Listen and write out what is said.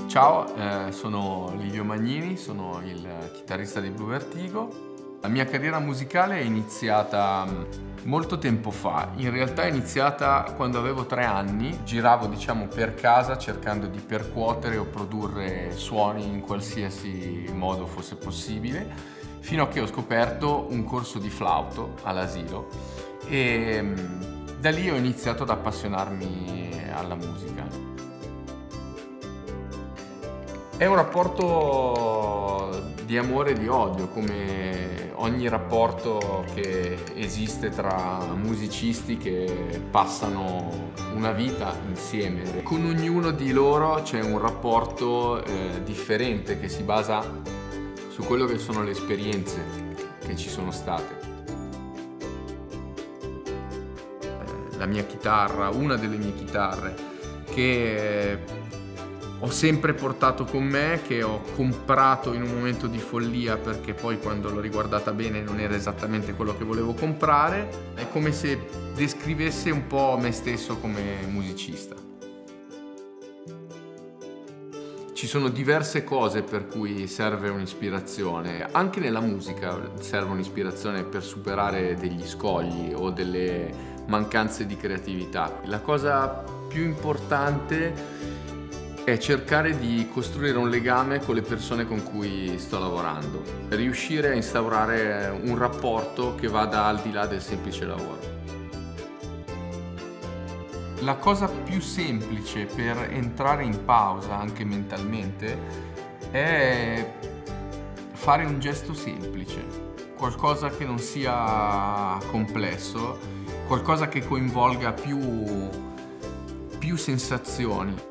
Ciao, sono Livio Magnini, sono il chitarrista dei Blue Vertigo. La mia carriera musicale è iniziata molto tempo fa. In realtà è iniziata quando avevo 3 anni. Giravo, per casa cercando di percuotere o produrre suoni in qualsiasi modo fosse possibile, fino a che ho scoperto un corso di flauto all'asilo e da lì ho iniziato ad appassionarmi alla musica. È un rapporto di amore e di odio, come ogni rapporto che esiste tra musicisti che passano una vita insieme. Con ognuno di loro c'è un rapporto differente che si basa su quello che sono le esperienze che ci sono state. La mia chitarra, una delle mie chitarre, che ho sempre portato con me, che ho comprato in un momento di follia perché poi quando l'ho riguardata bene non era esattamente quello che volevo comprare. È come se descrivesse un po' me stesso come musicista. Ci sono diverse cose per cui serve un'ispirazione. Anche nella musica serve un'ispirazione per superare degli scogli o delle mancanze di creatività. La cosa più importante è cercare di costruire un legame con le persone con cui sto lavorando, riuscire a instaurare un rapporto che vada al di là del semplice lavoro. La cosa più semplice per entrare in pausa, anche mentalmente, è fare un gesto semplice, qualcosa che non sia complesso, qualcosa che coinvolga più sensazioni.